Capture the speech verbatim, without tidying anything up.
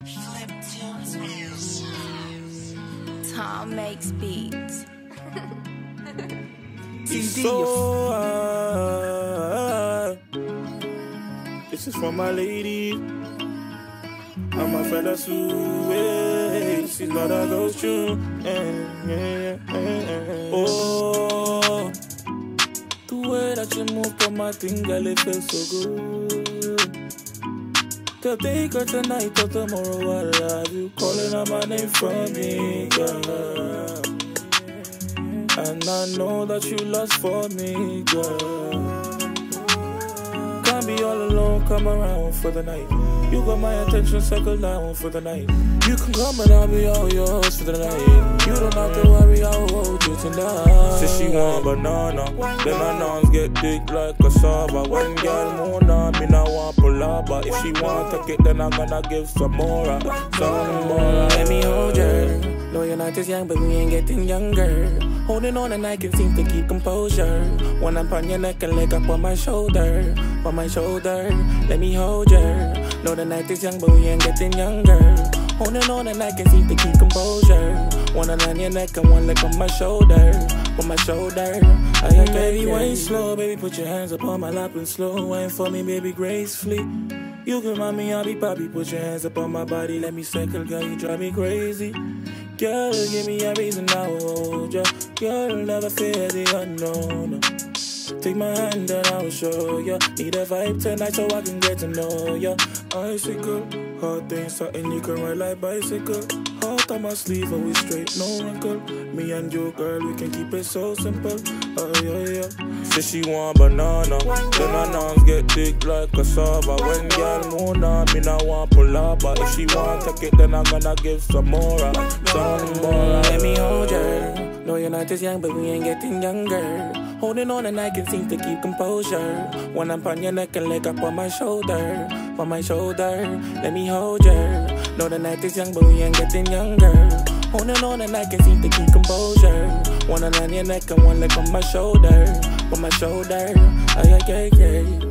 Tom makes beats. So hard. This is for my lady and my fella Sue. She's not a ghost you. Oh, the way that you move on my thing, girl, it feels so good. Today or tonight or tomorrow, I love you. Calling out my name from me, girl. And I know that you lost for me, girl. Can't be all alone, come around for the night. You got my attention, circle down for the night. You can come and I'll be all yours for the night. You don't have to worry, I'll hold you tonight. Says she want banana, then her nons get thick like cassava. When girl moan on me, now want palaba. If she want to get, then I'm gonna give some more, some more. Let me hold you. Know you're not as young, but we ain't getting younger. Holding on and I can seem to keep composure. When I'm on your neck and leg up on my shoulder, on my shoulder. Let me hold you. Know the night is young, but we ain't getting younger. Holding on and I can seem to keep composure. One hand on your neck and one leg on my shoulder, on my shoulder. I ain't baby, wine slow, baby, put your hands up on my lap and slow wine for me, baby, gracefully. You can remind me, I'll be poppy. Put your hands up on my body, let me circle, girl, you drive me crazy. Girl, give me a reason I will hold ya. Girl, never fear the unknown. Take my hand and I will show ya. Need a vibe tonight so I can get to know ya. Icicle, hard thing, something you can ride like bicycle. Heart on my sleeve and we straight, no wrinkle. Me and you, girl, we can keep it so simple. Oh yeah, yeah. Says she want banana, then her nons get thick like cassava. When girl moan on me, now want palaba. If she want to get, then I'm gonna give some more, some more. Let me hold you. Know you're not as young, but we ain't getting younger. Holding on and I can seem to keep composure. When I'm on your neck and leg up on my shoulder, on my shoulder. Let me hold you. Know the night is young, but we ain't getting younger. Holding on and I can seem to keep composure. One hand on your neck and one leg on my shoulder, on my shoulder. Ay, ay, ay, ay.